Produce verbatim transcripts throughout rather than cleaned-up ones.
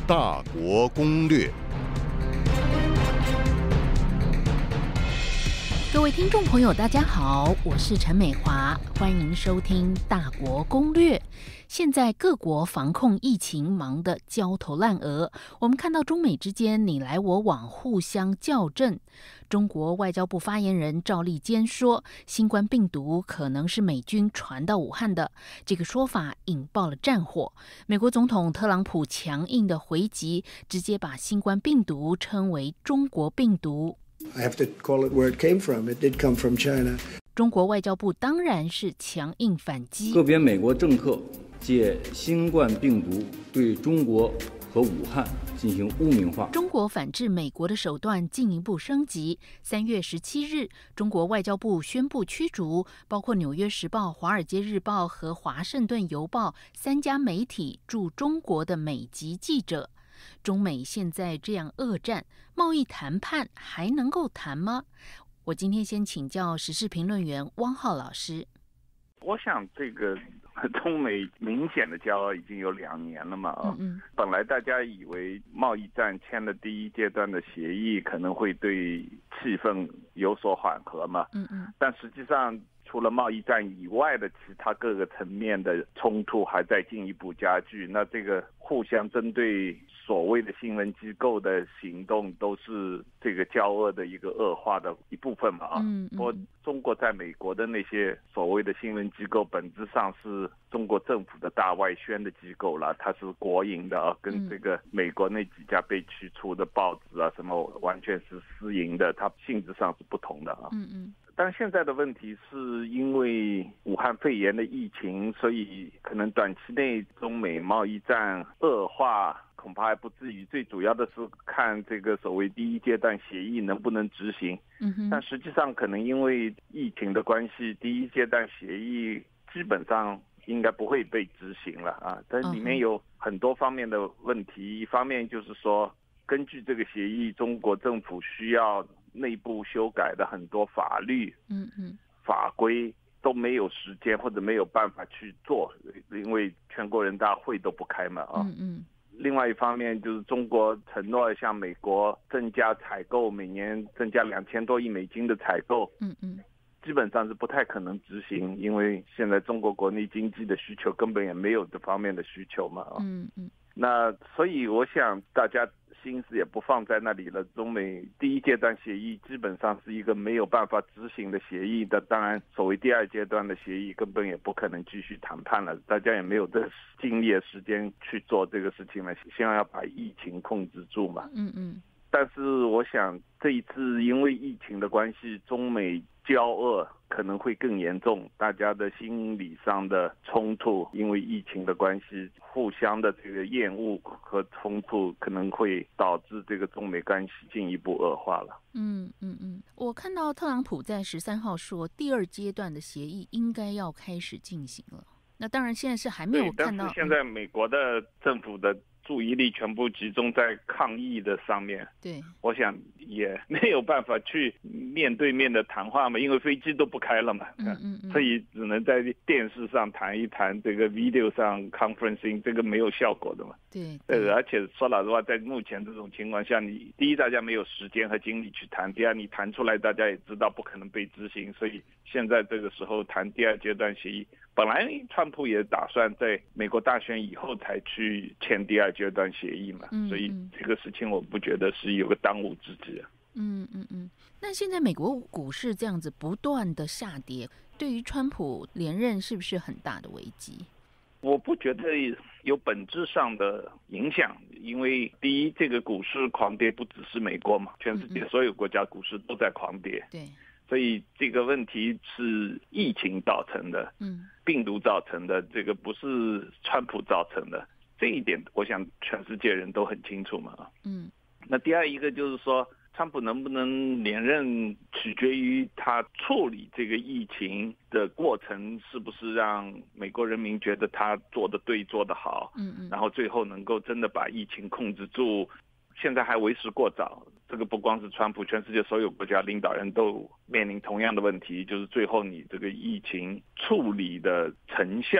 大国攻略。 各位听众朋友大家好，我是陈美华，欢迎收听大国攻略。现在各国防控疫情忙得焦头烂额，我们看到中美之间你来我往，互相校正。中国外交部发言人赵立坚说，新冠病毒可能是美军传到武汉的，这个说法引爆了战火。美国总统特朗普强硬的回击，直接把新冠病毒称为中国病毒。 I have to call it where it came from. It did come from China. 中国外交部当然是强硬反击。 个别美国政客借新冠病毒对中国和武汉进行污名化。 中国反制美国的手段进一步升级。三月十七日，中国外交部宣布驱逐包括《纽约时报》、《华尔街日报》和《华盛顿邮报》三家媒体驻中国的美籍记者。中美现在这样恶战，贸易谈判还能够谈吗？我今天先请教时事评论员汪浩老师。 我想这个中美明显的交恶已经有两年了嘛、哦、嗯嗯本来大家以为贸易战签了第一阶段的协议可能会对气氛有所缓和嘛，嗯嗯但实际上除了贸易战以外的其他各个层面的冲突还在进一步加剧，那这个互相针对所谓的新闻机构的行动都是这个交恶的一个恶化的一部分嘛啊。嗯嗯。不过中国在美国的那些所谓的新闻机构本质上是中国政府的大外宣的机构了，它是国营的啊，跟这个美国那几家被驱除的报纸啊什么完全是私营的，它性质上是不同的啊。嗯嗯。但现在的问题是因为武汉肺炎的疫情，所以可能短期内中美贸易战恶化恐怕还不至于，最主要的是看这个所谓第一阶段协议能不能执行。嗯、但实际上可能因为疫情的关系，第一阶段协议基本上应该不会被执行了啊。但里面有很多方面的问题，一方面就是说根据这个协议，中国政府需要内部修改的很多法律、嗯嗯、法规都没有时间或者没有办法去做，因为全国人大会都不开嘛啊。嗯嗯另外一方面就是中国承诺向美国增加采购，每年增加两千多亿美金的采购，嗯嗯，基本上是不太可能执行，因为现在中国国内经济的需求根本也没有这方面的需求嘛，嗯嗯，那所以我想大家心思也不放在那里了。中美第一阶段协议基本上是一个没有办法执行的协议的，当然所谓第二阶段的协议根本也不可能继续谈判了，大家也没有这精力的时间去做这个事情了，希望要把疫情控制住嘛。嗯嗯。但是我想这一次因为疫情的关系，中美交恶可能会更严重，大家的心理上的冲突因为疫情的关系，互相的这个厌恶和冲突可能会导致这个中美关系进一步恶化了。 嗯嗯嗯，我看到特朗普在十三号说第二阶段的协议应该要开始进行了，那当然现在是还没有看到。 但是现在美国的政府的注意力全部集中在抗疫的上面，对，我想也没有办法去面对面的谈话嘛，因为飞机都不开了嘛，嗯嗯嗯，所以只能在电视上谈一谈，这个 video 上 conferencing 这个没有效果的嘛，对，对，而且说老实话，在目前这种情况下，你第一大家没有时间和精力去谈，第二你谈出来大家也知道不可能被执行，所以现在这个时候谈第二阶段协议，本来川普也打算在美国大选以后才去签第二阶段协议嘛，嗯嗯，所以这个事情我不觉得是有个当务之急啊。 嗯嗯嗯。那现在美国股市这样子不断的下跌，对于川普连任是不是很大的危机？ 我不觉得有本质上的影响，因为第一，这个股市狂跌不只是美国嘛，全世界所有国家股市都在狂跌。对。所以这个问题是疫情造成的，嗯，病毒造成的，这个不是川普造成的，这一点我想全世界人都很清楚嘛。嗯，那第二一个就是说，川普能不能连任，取决于他处理这个疫情的过程是不是让美国人民觉得他做得对、做得好，嗯嗯，然后最后能够真的把疫情控制住。现在还为时过早，这个不光是川普，全世界所有国家领导人都面临同样的问题，就是最后你这个疫情处理的成效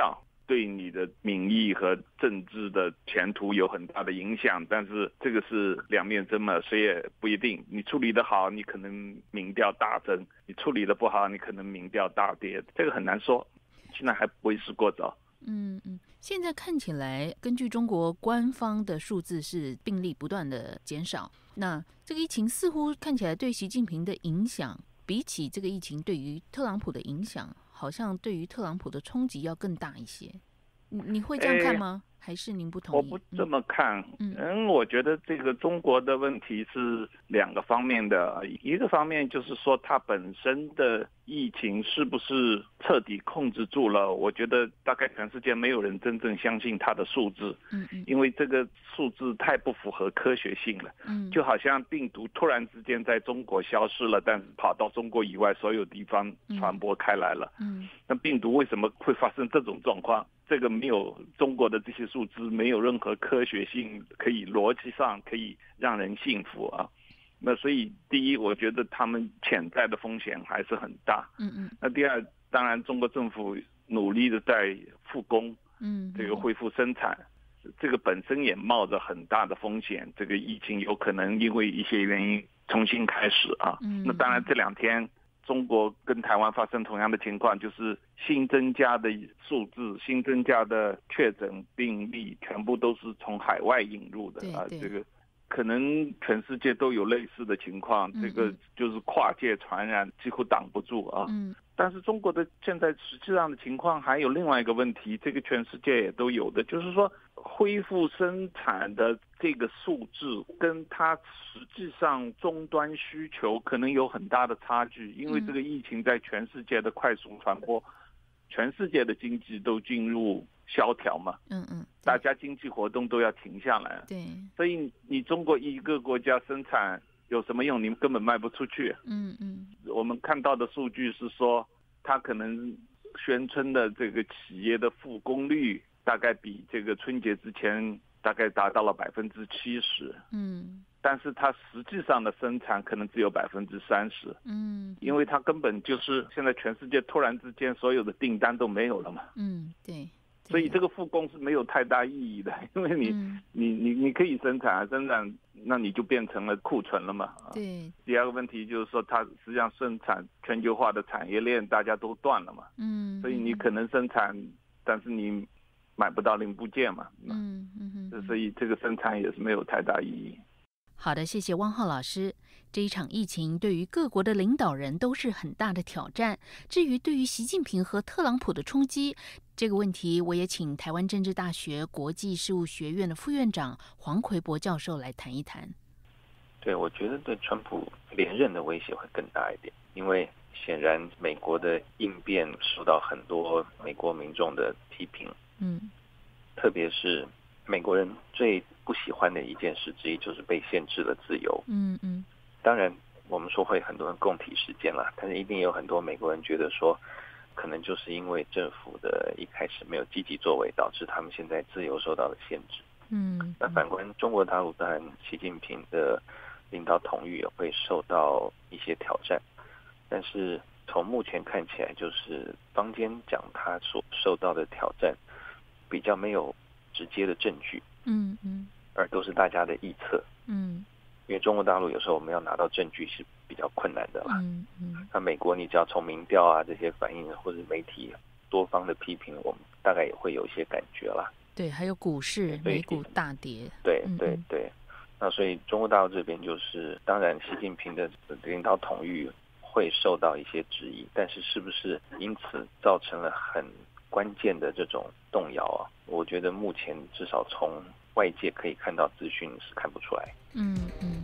对你的民意和政治的前途有很大的影响，但是这个是两面针嘛，谁也不一定。你处理得好，你可能民调大增；你处理得不好，你可能民调大跌，这个很难说。现在还为时过早。 嗯嗯，现在看起来，根据中国官方的数字是病例不断的减少，那这个疫情似乎看起来对习近平的影响，比起这个疫情对于特朗普的影响，好像对于特朗普的冲击要更大一些。你你会这样看吗？欸、还是您不同意？ 我不这么看。嗯, 嗯，我觉得这个中国的问题是两个方面的，一个方面就是说它本身的疫情是不是彻底控制住了？我觉得大概全世界没有人真正相信它的数字，嗯嗯，因为这个数字太不符合科学性了。嗯，就好像病毒突然之间在中国消失了，但是跑到中国以外所有地方传播开来了。嗯，那病毒为什么会发生这种状况？这个没有中国的这些数字没有任何科学性，可以逻辑上可以让人信服啊。那所以第一，我觉得他们潜在的风险还是很大。嗯嗯。那第二，当然中国政府努力的在复工，嗯，这个恢复生产，这个本身也冒着很大的风险。这个疫情有可能因为一些原因重新开始啊。嗯。那当然这两天中国跟台湾发生同样的情况，就是新增加的数字、新增加的确诊病例，全部都是从海外引入的啊。这个可能全世界都有类似的情况，这个就是跨界传染，几乎挡不住啊。嗯。但是中国的现在实际上的情况还有另外一个问题，这个全世界也都有的，就是说恢复生产的这个数字跟它实际上终端需求可能有很大的差距，因为这个疫情在全世界的快速传播，全世界的经济都进入萧条嘛，嗯嗯，大家经济活动都要停下来，对，所以你中国一个国家生产有什么用？你们根本卖不出去。嗯嗯，我们看到的数据是说，它可能宣称的这个企业的复工率大概比这个春节之前大概达到了百分之七十。嗯，但是它实际上的生产可能只有百分之三十。嗯，因为它根本就是现在全世界突然之间所有的订单都没有了嘛。嗯，对。所以这个复工是没有太大意义的，因为你、嗯、你你你可以生产生产，那你就变成了库存了嘛。对。第二个问题就是说，它实际上生产全球化的产业链大家都断了嘛。嗯。所以你可能生产，但是你买不到零部件嘛。嗯嗯嗯。所以这个生产也是没有太大意义。 好的，谢谢汪浩老师。这一场疫情对于各国的领导人都是很大的挑战。至于对于习近平和特朗普的冲击，这个问题我也请台湾政治大学国际事务学院的副院长黄奎博教授来谈一谈。 对，我觉得对川普连任的威胁会更大一点，因为显然美国的应变受到很多美国民众的批评。嗯，特别是美国人最不喜欢的一件事之一就是被限制了自由。嗯嗯，当然我们说会很多人共体时间啦，但是一定有很多美国人觉得说，可能就是因为政府的一开始没有积极作为，导致他们现在自由受到了限制。嗯，那反观中国大陆，当然习近平的领导统御也会受到一些挑战，但是从目前看起来，就是坊间讲他所受到的挑战比较没有直接的证据，嗯嗯，而都是大家的臆测，嗯，因为中国大陆有时候我们要拿到证据是比较困难的啦，嗯嗯，那美国你只要从民调啊这些反应或者媒体多方的批评，我们大概也会有一些感觉啦。 对，还有股市美股大跌， 对对对，那所以中国大陆这边就是，当然习近平的领导统御会受到一些质疑，但是是不是因此造成了很关键的这种动摇啊？我觉得目前至少从外界可以看到资讯是看不出来。嗯嗯。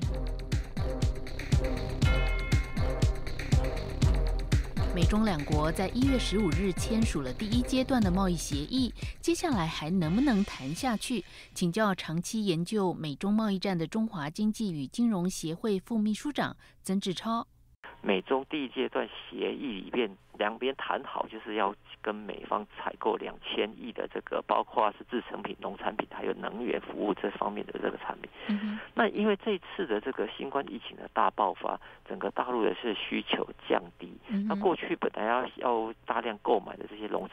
美中两国在一月十五日签署了第一阶段的贸易协议，接下来还能不能谈下去？请教长期研究美中贸易战的中华经济与金融协会副秘书长曾志超。 美中第一阶段协议里面，两边谈好就是要跟美方采购两千亿的这个，包括是制成品、农产品，还有能源服务这方面的这个产品。嗯、那因为这次的这个新冠疫情的大爆发，整个大陆的是需求降低。嗯、那过去本来要要大量购买的这些农产品，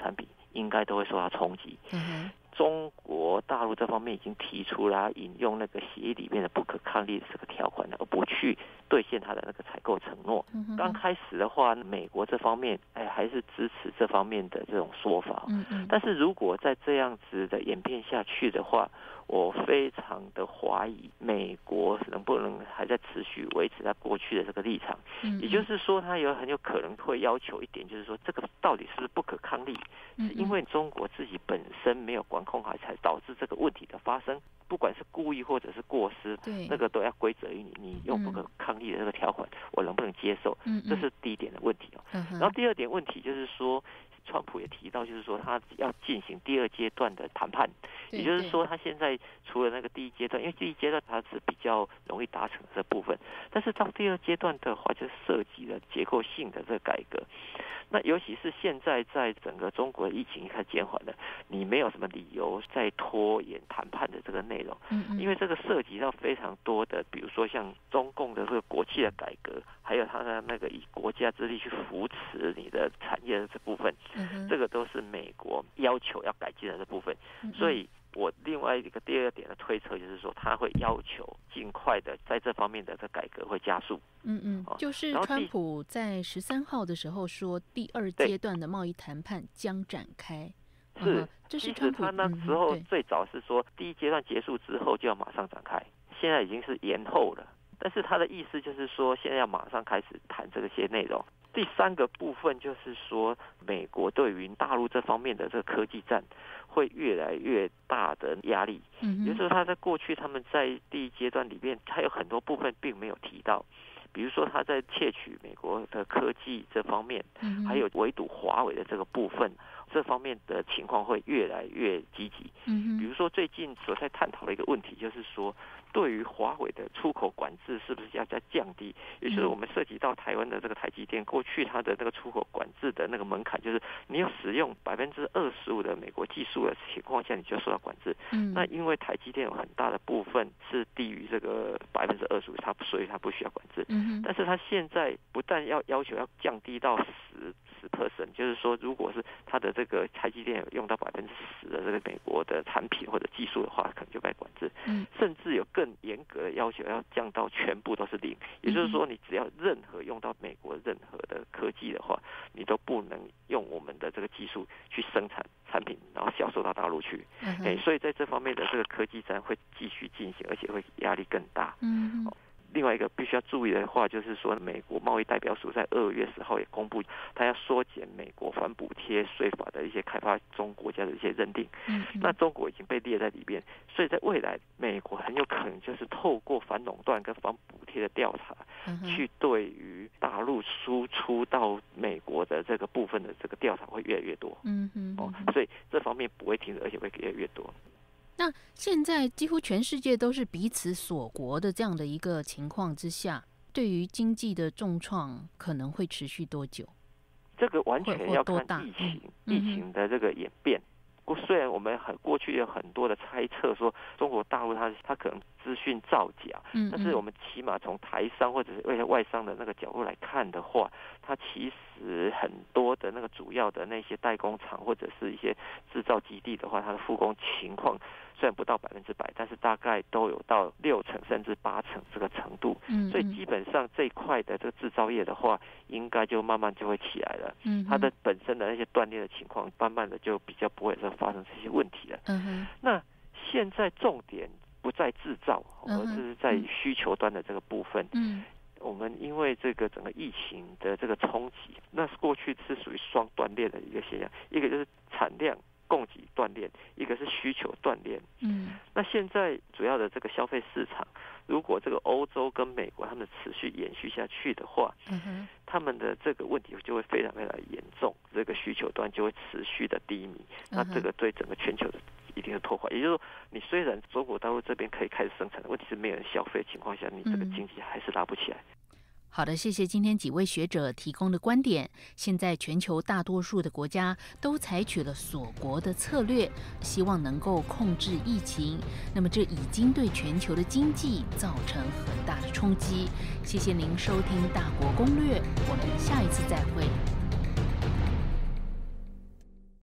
应该都会受到冲击。 嗯中国大陆这方面已经提出了引用那个协议里面的不可抗力的这个条款，而不去兑现他的那个采购承诺。 嗯、 刚开始的话，美国这方面哎还是支持这方面的这种说法。 嗯嗯。 但是如果再这样子的演变下去的话，我非常的怀疑美国能不能还在持续维持他过去的这个立场。 嗯嗯。 也就是说，他有很有可能会要求一点，就是说这个到底是不是不可抗力？ 嗯嗯。 是因为中国自己本身没有管控好，才导致这个问题的发生。不管是故意或者是过失，那个都要归责于你。你用不可抗力的这个条款，嗯、我能不能接受？ 嗯嗯。 这是第一点的问题哦。 嗯、 然后第二点问题就是说，川普也提到，就是说他要进行第二阶段的谈判，也就是说，他现在除了那个第一阶段，因为第一阶段它是比较容易达成的这部分，但是到第二阶段的话，就涉及了结构性的这个改革。那尤其是现在在整个中国的疫情开始减缓了，你没有什么理由再拖延谈判的这个内容， 嗯嗯， 因为这个涉及到非常多的，比如说像中共的这个国企的改革，还有它的那个以国家之力去扶持你的产业的这部分， 嗯、 这个都是美国要求要改进的这部分， 嗯嗯， 所以我另外一个第二点的推测就是说，他会要求尽快的在这方面的这改革会加速。 嗯嗯，就是川普在十三号的时候说，第二阶段的贸易谈判将展开。 是， 嗯、这是其实他那时候最早是说，第一阶段结束之后就要马上展开，现在已经是延后了。但是他的意思就是说，现在要马上开始谈这些内容。第三个部分就是说，美国对于大陆这方面的这个科技战会越来越大的压力。 嗯， 也就是说，他在过去他们在第一阶段里面，还有很多部分并没有提到，比如说他在窃取美国的科技这方面， 嗯， 还有围堵华为的这个部分，这方面的情况会越来越积极。 嗯， 比如说最近所在探讨的一个问题就是说，对于华为的出口管制是不是要再降低？也就是我们涉及到台湾的这个台积电，过去它的那个出口管制的那个门槛，就是你有使用百分之二十五的美国技术的情况下，你就受到管制。 嗯， 那因为台积电有很大的部分是低于这个百分之二十五，它所以它不需要管制。 嗯， 但是它现在不但要要求要降低到十十 percent， 就是说，如果是它的这个台积电有用到百分之十的这个美国的产品或者技术的话，可能就该管制。 嗯， 甚至有更严格的要求，要降到全部都是零。也就是说，你只要任何用到美国任何的科技的话，你都不能用我们的这个技术去生产产品，然后销售到大陆去。 嗯， 哎，所以在这方面的这个科技战会继续进行，而且会压力更大。 嗯。 哦，另外一个必须要注意的话，就是说，美国贸易代表署在二月十号也公布，它要缩减美国反补贴税法的一些开发中国家的一些认定。 嗯， 那中国已经被列在里面，所以在未来，美国很有可能就是透过反垄断跟反补贴的调查， 嗯， 去对于大陆输出到美国的这个部分的这个调查会越来越多。 嗯嗯， 哦，所以这方面不会停止，而且会越来越多。 那现在几乎全世界都是彼此锁国的这样的一个情况之下，对于经济的重创可能会持续多久？ 这个完全要看疫情， 嗯、 疫情的这个演变。虽然我们很过去有很多的猜测说中国大陆它它可能资讯造假， 嗯嗯， 但是我们起码从台商或者是外外商的那个角度来看的话，它其实很多的那个主要的那些代工厂或者是一些制造基地的话，它的复工情况虽然不到百分之百，但是大概都有到六成甚至八成这个程度。 嗯嗯， 所以基本上这一块的这个制造业的话，应该就慢慢就会起来了。 嗯， 它的本身的那些断裂的情况，慢慢的就比较不会再发生这些问题了。 嗯哼， 那现在重点不在制造， 嗯， 而是在需求端的这个部分。 嗯， 我们因为这个整个疫情的这个冲击，那是过去是属于双断裂的一个现象，一个就是产量供给断裂，一个是需求断裂。 嗯， 那现在主要的这个消费市场，如果这个欧洲跟美国他们持续延续下去的话， 嗯哼， 他们的这个问题就会非常非常严重，这个需求端就会持续的低迷，那这个对整个全球的一定是破坏。也就是说，你虽然中国大陆这边可以开始生产，问题是没有人消费的情况下，你这个经济还是拉不起来。 好的，谢谢今天几位学者提供的观点。现在全球大多数的国家都采取了锁国的策略，希望能够控制疫情。那么这已经对全球的经济造成很大的冲击。谢谢您收听《大国攻略》，我们下一次再会。